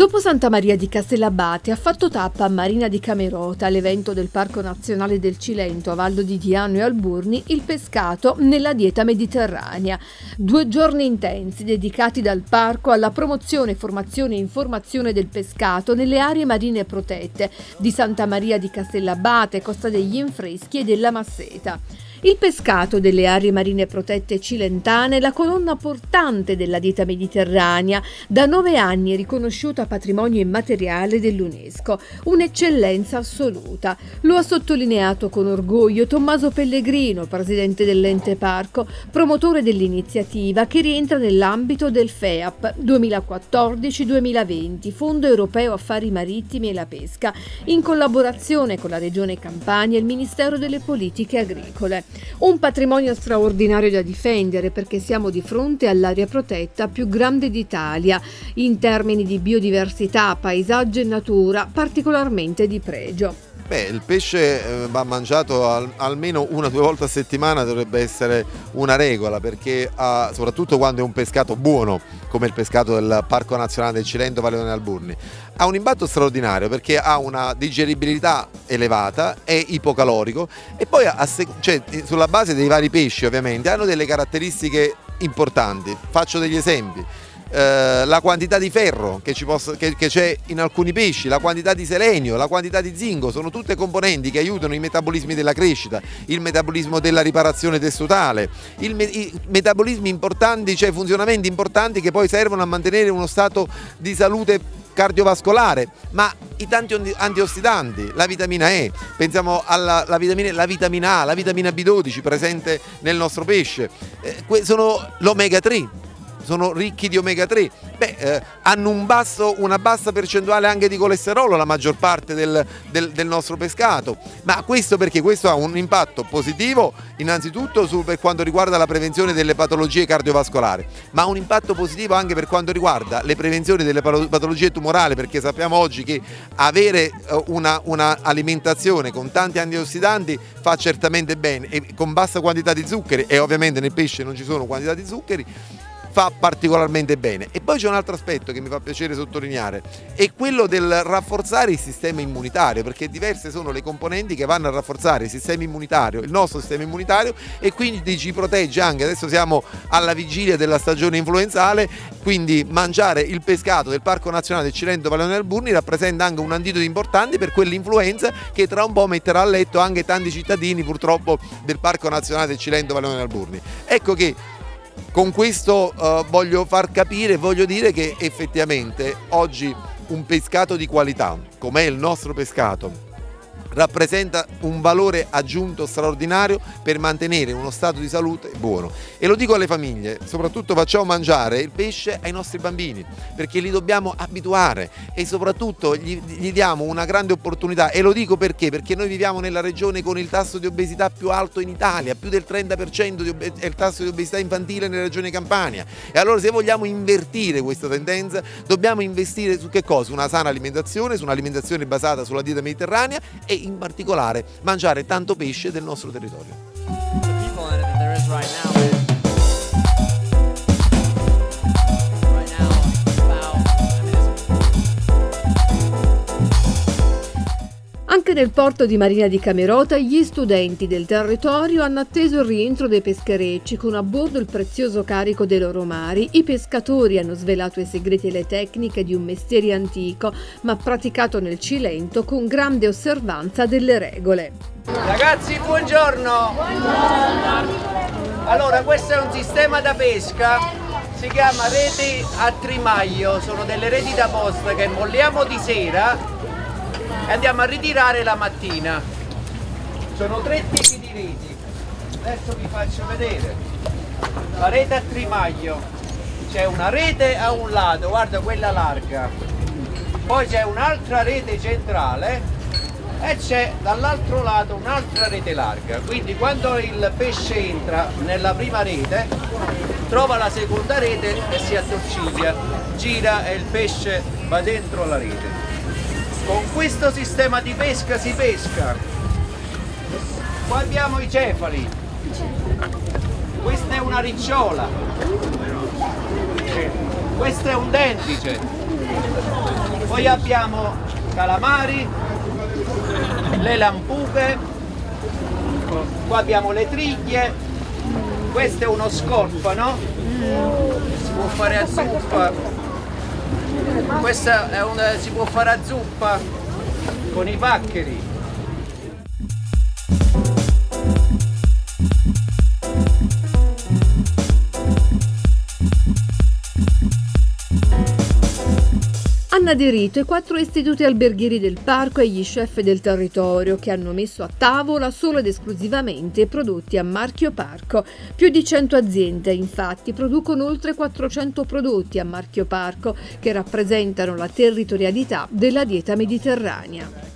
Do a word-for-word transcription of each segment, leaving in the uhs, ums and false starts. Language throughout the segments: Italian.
Dopo Santa Maria di Castellabate ha fatto tappa a Marina di Camerota, all'evento del Parco Nazionale del Cilento a Vallo di Diano e Alburni, il pescato nella dieta mediterranea. Due giorni intensi dedicati dal parco alla promozione, formazione e informazione del pescato nelle aree marine protette di Santa Maria di Castellabate, Costa degli Infreschi e della Masseta. Il pescato delle aree marine protette cilentane è la colonna portante della dieta mediterranea, da nove anni riconosciuta patrimonio immateriale dell'UNESCO, un'eccellenza assoluta. Lo ha sottolineato con orgoglio Tommaso Pellegrino, presidente dell'ente parco, promotore dell'iniziativa che rientra nell'ambito del FEAP duemilaquattordici duemilaventi, Fondo Europeo Affari Marittimi e la Pesca, in collaborazione con la Regione Campania e il Ministero delle Politiche Agricole. Un patrimonio straordinario da difendere perché siamo di fronte all'area protetta più grande d'Italia, in termini di biodiversità, paesaggio e natura particolarmente di pregio. Beh, il pesce eh, va mangiato al, almeno una o due volte a settimana, dovrebbe essere una regola, perché ha, soprattutto quando è un pescato buono, come il pescato del Parco Nazionale del Cilento, Valle d'One Alburni, ha un impatto straordinario perché ha una digeribilità elevata, è ipocalorico e poi a, cioè, sulla base dei vari pesci ovviamente hanno delle caratteristiche importanti. Faccio degli esempi. Uh, la quantità di ferro che c'è in alcuni pesci, la quantità di selenio, la quantità di zinco, sono tutte componenti che aiutano i metabolismi della crescita, il metabolismo della riparazione tessutale, il me i metabolismi importanti, cioè funzionamenti importanti che poi servono a mantenere uno stato di salute cardiovascolare, ma i tanti antiossidanti, la vitamina E, pensiamo alla la vitamina, la vitamina A, la vitamina B dodici presente nel nostro pesce, eh, sono l'omega tre. Sono ricchi di omega tre, beh, eh, hanno un basso, una bassa percentuale anche di colesterolo la maggior parte del, del, del nostro pescato, ma questo perché questo ha un impatto positivo innanzitutto su, per quanto riguarda la prevenzione delle patologie cardiovascolari, ma ha un impatto positivo anche per quanto riguarda le prevenzioni delle patologie tumorali, perché sappiamo oggi che avere una, una alimentazione con tanti antiossidanti fa certamente bene e con bassa quantità di zuccheri, e ovviamente nel pesce non ci sono quantità di zuccheri, fa particolarmente bene. E poi c'è un altro aspetto che mi fa piacere sottolineare, è quello del rafforzare il sistema immunitario, perché diverse sono le componenti che vanno a rafforzare il sistema immunitario, il nostro sistema immunitario, e quindi ci protegge anche. Adesso siamo alla vigilia della stagione influenzale, quindi mangiare il pescato del Parco Nazionale del Cilento Valle d'One Alburni rappresenta anche un antidoto importante per quell'influenza che tra un po' metterà a letto anche tanti cittadini purtroppo del Parco Nazionale del Cilento Valle d'One Alburni. Ecco che con questo uh, voglio far capire, voglio dire che effettivamente oggi un pescato di qualità, com'è il nostro pescato, rappresenta un valore aggiunto straordinario per mantenere uno stato di salute buono. E lo dico alle famiglie, soprattutto facciamo mangiare il pesce ai nostri bambini, perché li dobbiamo abituare e soprattutto gli, gli diamo una grande opportunità. E lo dico perché? Perché noi viviamo nella regione con il tasso di obesità più alto in Italia, più del trenta per cento è il tasso di obesità infantile nella regione Campania, e allora se vogliamo invertire questa tendenza dobbiamo investire su che cosa? Una sana alimentazione, su un'alimentazione basata sulla dieta mediterranea e in particolare mangiare tanto pesce del nostro territorio. Anche nel porto di Marina di Camerota gli studenti del territorio hanno atteso il rientro dei pescherecci con a bordo il prezioso carico dei loro mari. I pescatori hanno svelato i segreti e le tecniche di un mestiere antico ma praticato nel Cilento con grande osservanza delle regole. Ragazzi, buongiorno! Buongiorno! Allora, questo è un sistema da pesca, si chiama reti a trimaglio, sono delle reti da posta che molliamo di sera e andiamo a ritirare la mattina. Sono tre tipi di reti, adesso vi faccio vedere. La rete a trimaglio, c'è una rete a un lato, guarda quella larga, poi c'è un'altra rete centrale e c'è dall'altro lato un'altra rete larga, quindi quando il pesce entra nella prima rete trova la seconda rete e si attorciglia, gira e il pesce va dentro la rete. Con questo sistema di pesca si pesca. Qua abbiamo i cefali, questa è una ricciola, questo è un dentice, Poi abbiamo calamari, le lampuche, qua abbiamo le triglie, questo è uno scorfano, si può fare a zuppa, questa è una, si può fare a zuppa con i paccheri. Hanno aderito i quattro istituti alberghieri del parco e gli chef del territorio che hanno messo a tavola solo ed esclusivamente prodotti a marchio Parco. Più di cento aziende infatti producono oltre quattrocento prodotti a marchio Parco che rappresentano la territorialità della dieta mediterranea.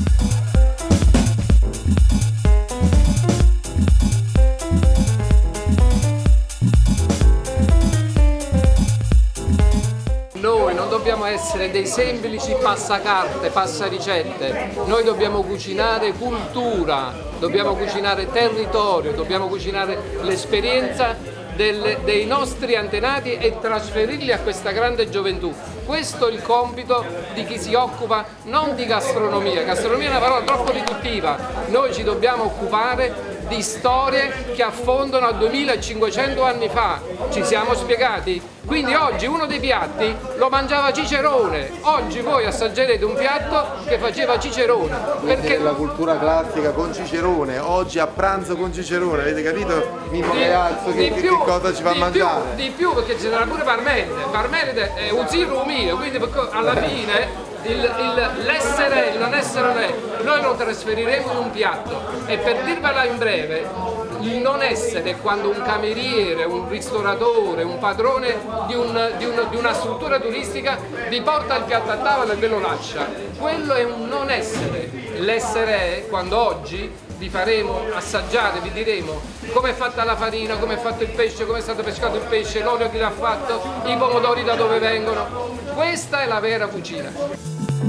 Noi non dobbiamo essere dei semplici passacarte, passaricette, noi dobbiamo cucinare cultura, dobbiamo cucinare territorio, dobbiamo cucinare l'esperienza dei nostri antenati e trasferirli a questa grande gioventù. Questo è il compito di chi si occupa non di gastronomia, gastronomia è una parola troppo riduttiva, noi ci dobbiamo occupare di storie che affondano a duemilacinquecento anni fa, ci siamo spiegati? Quindi oggi uno dei piatti lo mangiava Cicerone, oggi voi assaggerete un piatto che faceva Cicerone. Perché la cultura classica con Cicerone, oggi a pranzo con Cicerone, avete capito Mimmo Gaiazzo che, che cosa ci fa di mangiare? Più, di più perché c'era pure Parmenide, Parmenide è un zio mio, quindi alla fine l'essere e il non essere re, noi lo trasferiremo in un piatto e per dirvela in breve, il non essere è quando un cameriere, un ristoratore, un padrone di, un, di, un, di una struttura turistica vi porta il piatto a tavola e ve lo lascia, quello è un non essere. L'essere è quando oggi vi faremo assaggiare, vi diremo come è fatta la farina, come è fatto il pesce, come è stato pescato il pesce, l'olio chi l'ha fatto, i pomodori da dove vengono. Questa è la vera cucina.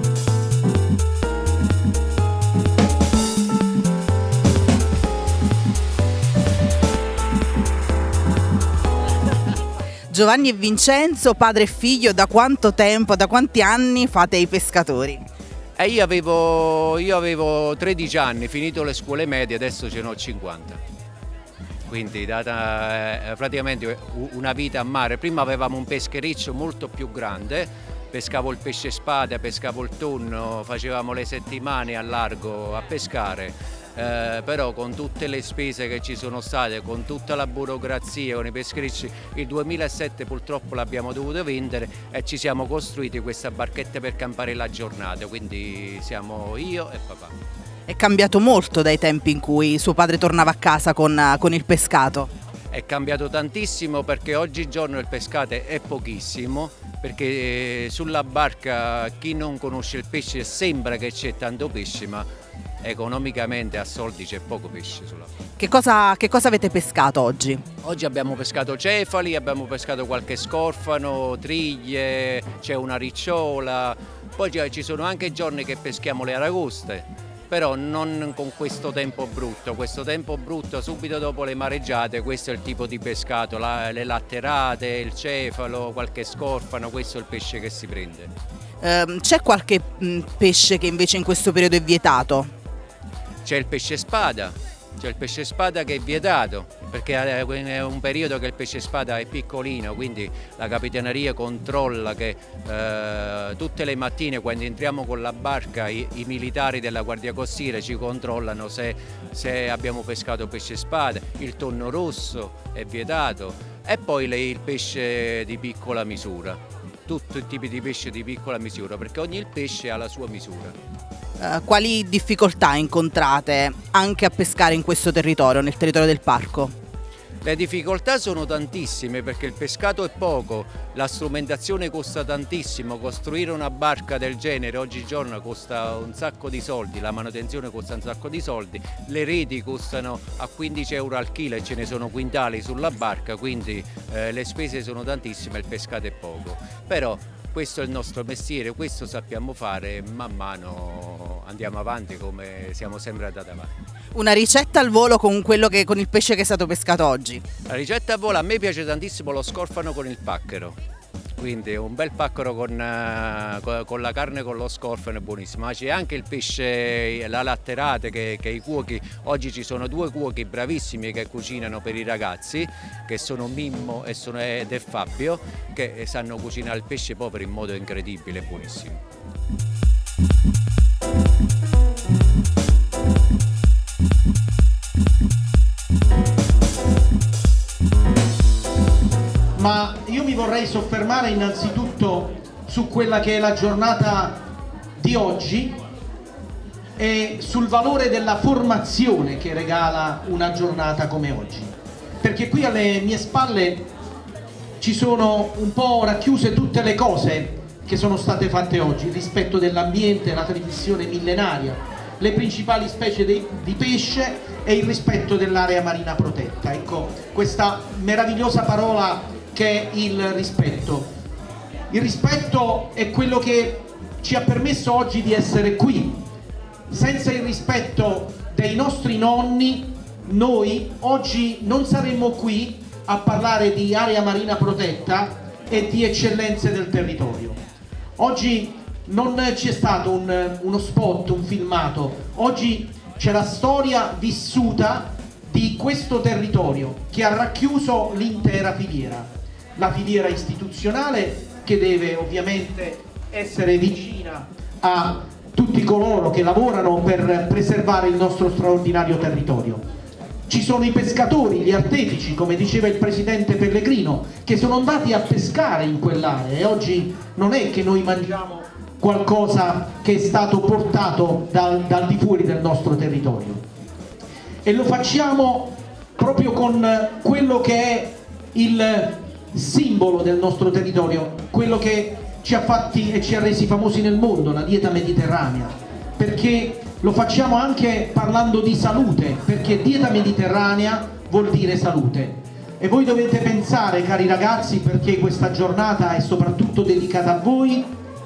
Giovanni e Vincenzo, padre e figlio, da quanto tempo, da quanti anni fate i pescatori? Eh, io, avevo, io avevo tredici anni, finito le scuole medie, adesso ce n'ho cinquanta. Quindi data eh, praticamente una vita a mare. Prima avevamo un peschereccio molto più grande, pescavo il pesce spada, pescavo il tonno, facevamo le settimane a largo a pescare. Eh, però con tutte le spese che ci sono state, con tutta la burocrazia, con i pescherecci, il duemilasette purtroppo l'abbiamo dovuto vendere e ci siamo costruiti questa barchetta per campare la giornata, quindi siamo io e papà. È cambiato molto dai tempi in cui suo padre tornava a casa con, con il pescato? È cambiato tantissimo perché oggigiorno il pescato è pochissimo, perché sulla barca chi non conosce il pesce sembra che c'è tanto pesce, ma economicamente a soldi c'è poco pesce sulla barca. Che cosa, che cosa avete pescato oggi? Oggi abbiamo pescato cefali, abbiamo pescato qualche scorfano, triglie, c'è una ricciola, poi ci sono anche giorni che peschiamo le aragoste, però non con questo tempo brutto, questo tempo brutto subito dopo le mareggiate, questo è il tipo di pescato, la, le latterate, il cefalo, qualche scorfano, questo è il pesce che si prende. Ehm, c'è qualche mh, pesce che invece in questo periodo è vietato? C'è il pesce spada, c'è il pesce spada che è vietato, perché è un periodo che il pesce spada è piccolino, quindi la capitaneria controlla che eh, tutte le mattine quando entriamo con la barca i, i militari della Guardia Costiera ci controllano se, se abbiamo pescato pesce spada, il tonno rosso è vietato e poi le, il pesce di piccola misura, tutti i tipi di pesce di piccola misura, perché ogni pesce ha la sua misura. Uh, quali difficoltà incontrate anche a pescare in questo territorio, nel territorio del parco? Le difficoltà sono tantissime perché il pescato è poco, la strumentazione costa tantissimo, costruire una barca del genere oggigiorno costa un sacco di soldi, la manutenzione costa un sacco di soldi, le reti costano a quindici euro al chilo e ce ne sono quintali sulla barca, quindi eh, le spese sono tantissime e il pescato è poco. Però questo è il nostro mestiere, questo sappiamo fare e man mano andiamo avanti come siamo sempre andati avanti. Una ricetta al volo con, quello che, con il pesce che è stato pescato oggi? La ricetta al volo, a me piace tantissimo lo scorfano con il pacchero, quindi un bel paccaro con, uh, con la carne con lo scorfano è buonissimo, ma c'è anche il pesce, la latterate che, che i cuochi, oggi ci sono due cuochi bravissimi che cucinano per i ragazzi, che sono Mimmo e sono, ed è Fabio, che sanno cucinare il pesce povero in modo incredibile e buonissimo. Ma io mi vorrei soffermare innanzitutto su quella che è la giornata di oggi e sul valore della formazione che regala una giornata come oggi, perché qui alle mie spalle ci sono un po' racchiuse tutte le cose che sono state fatte oggi: il rispetto dell'ambiente, la trasmissione millenaria, le principali specie di, di pesce e il rispetto dell'area marina protetta. Ecco, questa meravigliosa parola che è il rispetto. Il rispetto è quello che ci ha permesso oggi di essere qui. Senza il rispetto dei nostri nonni, noi oggi non saremmo qui a parlare di area marina protetta e di eccellenze del territorio. Oggi non c'è stato un, uno spot, un filmato, oggi c'è la storia vissuta di questo territorio che ha racchiuso l'intera filiera. La filiera istituzionale, che deve ovviamente essere vicina a tutti coloro che lavorano per preservare il nostro straordinario territorio. Ci sono i pescatori, gli artefici, come diceva il presidente Pellegrino, che sono andati a pescare in quell'area, e oggi non è che noi mangiamo qualcosa che è stato portato dal, dal di fuori del nostro territorio, e lo facciamo proprio con quello che è il simbolo del nostro territorio, quello che ci ha fatti e ci ha resi famosi nel mondo, la dieta mediterranea, perché lo facciamo anche parlando di salute, perché dieta mediterranea vuol dire salute. E voi dovete pensare, cari ragazzi, perché questa giornata è soprattutto dedicata a voi,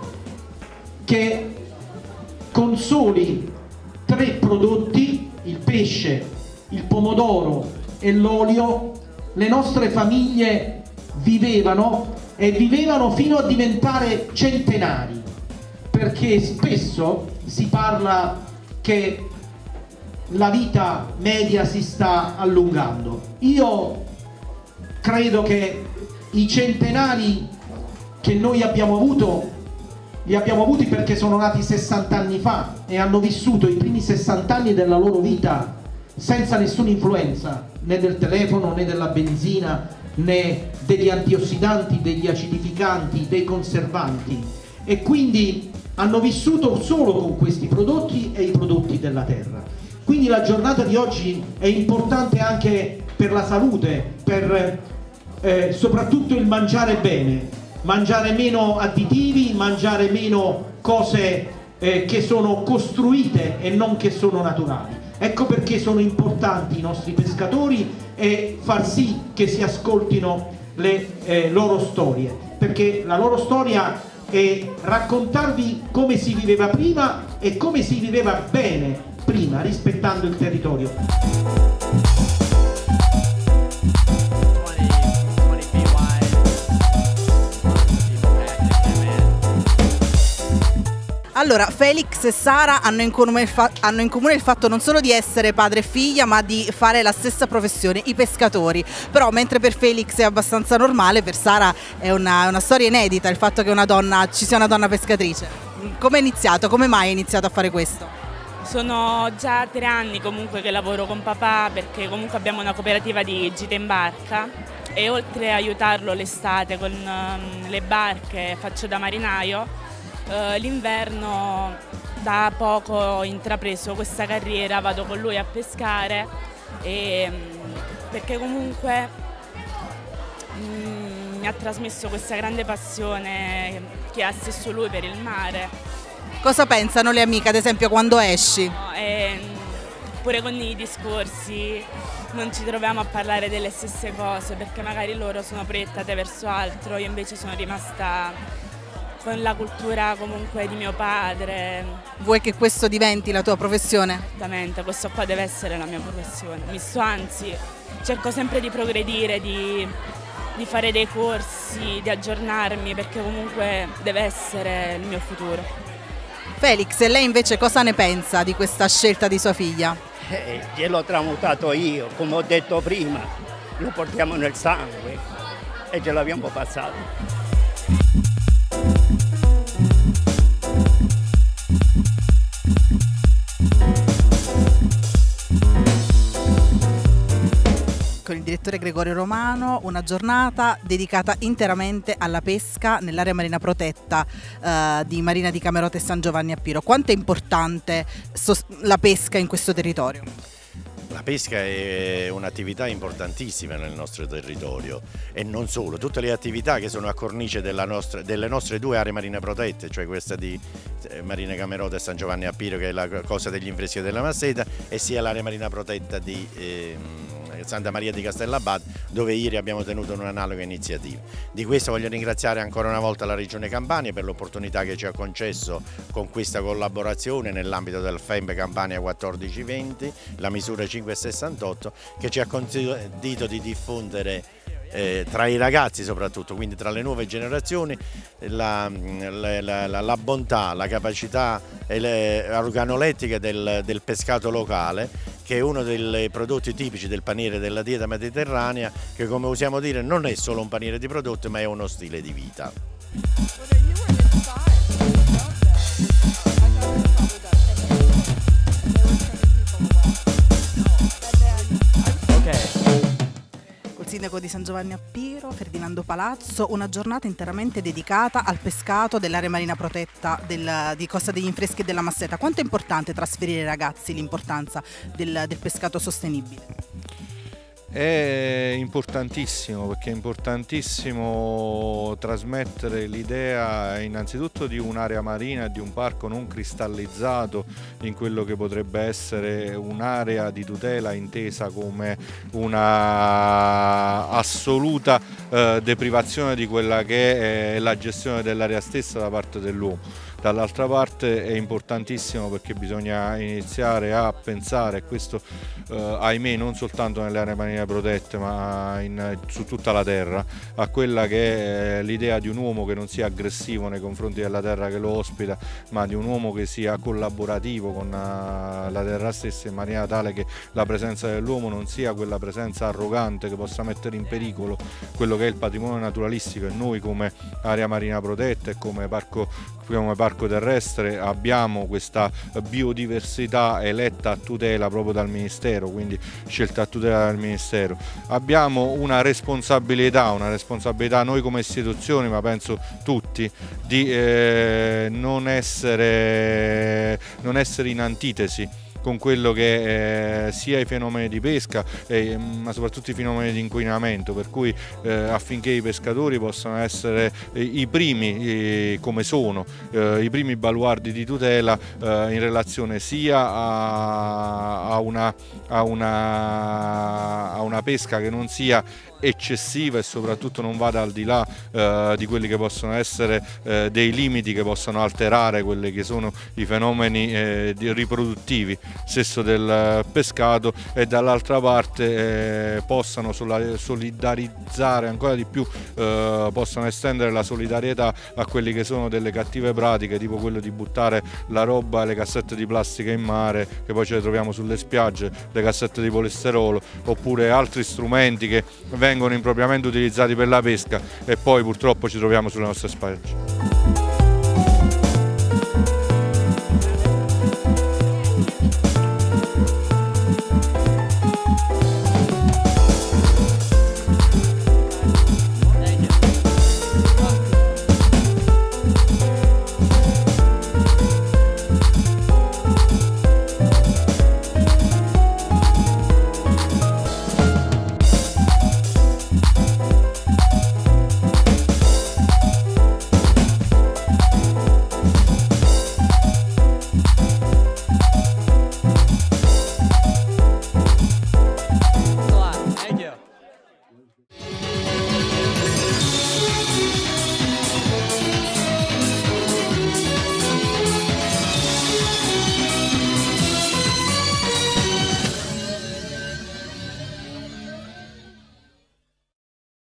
che con soli tre prodotti, il pesce, il pomodoro e l'olio, le nostre famiglie vivevano e vivevano fino a diventare centenari, perché spesso si parla che la vita media si sta allungando. Io credo che i centenari che noi abbiamo avuto li abbiamo avuti perché sono nati sessanta anni fa e hanno vissuto i primi sessanta anni della loro vita senza nessuna influenza, né del telefono, né della benzina, né degli antiossidanti, degli acidificanti, dei conservanti, e quindi hanno vissuto solo con questi prodotti e i prodotti della terra. Quindi la giornata di oggi è importante anche per la salute, per eh, soprattutto il mangiare bene, mangiare meno additivi, mangiare meno cose eh, che sono costruite e non che sono naturali. Ecco perché sono importanti i nostri pescatori e far sì che si ascoltino le eh, loro storie, perché la loro storia è raccontarvi come si viveva prima e come si viveva bene prima, rispettando il territorio. Allora, Felix e Sara hanno in, hanno in comune il fatto non solo di essere padre e figlia, ma di fare la stessa professione, i pescatori. Però mentre per Felix è abbastanza normale, per Sara è una, una storia inedita il fatto che una donna, ci sia una donna pescatrice. Come è iniziato? Come mai hai iniziato a fare questo? Sono già tre anni comunque che lavoro con papà, perché comunque abbiamo una cooperativa di gite in barca, e oltre a aiutarlo l'estate con um, le barche, faccio da marinaio. Uh, l'inverno da poco ho intrapreso questa carriera, vado con lui a pescare, e, perché comunque mm, mi ha trasmesso questa grande passione che ha stesso lui per il mare. Cosa pensano le amiche, ad esempio, quando esci? No, e, pure con i discorsi non ci troviamo a parlare delle stesse cose, perché magari loro sono proiettate verso altro, io invece sono rimasta con la cultura comunque di mio padre. Vuoi che questo diventi la tua professione? Esattamente, questo qua deve essere la mia professione. Mi sto, anzi, cerco sempre di progredire, di di fare dei corsi, di aggiornarmi, perché comunque deve essere il mio futuro. Felix, e lei invece cosa ne pensa di questa scelta di sua figlia? Eh, gliel'ho tramutato io, come ho detto prima, lo portiamo nel sangue e ce l'abbiamo passato. Con il direttore Gregorio Romano, una giornata dedicata interamente alla pesca nell'area marina protetta eh, di Marina di Camerota e San Giovanni a Piro. Quanto è importante la pesca in questo territorio? La pesca è un'attività importantissima nel nostro territorio e non solo, tutte le attività che sono a cornice della nostra, delle nostre due aree marine protette, cioè questa di Marina Camerota e San Giovanni a Piro, che è la Costa degli Infreschi della Masseta, e sia l'area marina protetta di eh, Santa Maria di Castellabate, dove ieri abbiamo tenuto un'analoga iniziativa. Di questo voglio ringraziare ancora una volta la Regione Campania per l'opportunità che ci ha concesso con questa collaborazione nell'ambito del F E M Campania quattordici venti, la misura cinquecentosessantotto, che ci ha consentito di diffondere Eh, tra i ragazzi soprattutto, quindi tra le nuove generazioni, la, la, la, la bontà, la capacità organolettica del, del pescato locale, che è uno dei prodotti tipici del paniere della dieta mediterranea, che, come usiamo dire, non è solo un paniere di prodotti ma è uno stile di vita. Sindaco di San Giovanni a Piro, Ferdinando Palazzo, una giornata interamente dedicata al pescato dell'area marina protetta del, di Costa degli Infreschi e della Masseta. Quanto è importante trasferire ai ragazzi l'importanza del, del pescato sostenibile? È importantissimo, perché è importantissimo trasmettere l'idea innanzitutto di un'area marina e di un parco non cristallizzato in quello che potrebbe essere un'area di tutela intesa come una assoluta eh, deprivazione di quella che è la gestione dell'area stessa da parte dell'uomo. Dall'altra parte è importantissimo perché bisogna iniziare a pensare, e questo eh, ahimè non soltanto nelle aree marine protette ma in, su tutta la terra, a quella che è l'idea di un uomo che non sia aggressivo nei confronti della terra che lo ospita, ma di un uomo che sia collaborativo con la terra stessa, in maniera tale che la presenza dell'uomo non sia quella presenza arrogante che possa mettere in pericolo quello che è il patrimonio naturalistico. E noi come area marina protetta e come parco, come parco terrestre abbiamo questa biodiversità eletta a tutela proprio dal Ministero, quindi scelta a tutela dal Ministero. Abbiamo una responsabilità, una responsabilità noi come istituzioni, ma penso tutti, di eh, non essere, non essere in antitesi con quello che eh, sia i fenomeni di pesca eh, ma soprattutto i fenomeni di inquinamento, per cui eh, affinché i pescatori possano essere eh, i primi, eh, come sono, eh, i primi baluardi di tutela eh, in relazione sia a, a, una, a, una, a una pesca che non sia eccessiva e soprattutto non vada al di là eh, di quelli che possono essere eh, dei limiti che possano alterare quelli che sono i fenomeni eh, riproduttivi stesso del pescato, e dall'altra parte eh, possano solidarizzare ancora di più, eh, possano estendere la solidarietà a quelli che sono delle cattive pratiche, tipo quello di buttare la roba e le cassette di plastica in mare, che poi ce le troviamo sulle spiagge, le cassette di polistirolo, oppure altri strumenti che vengono impropriamente utilizzati per la pesca e poi purtroppo ci troviamo sulle nostre spiagge.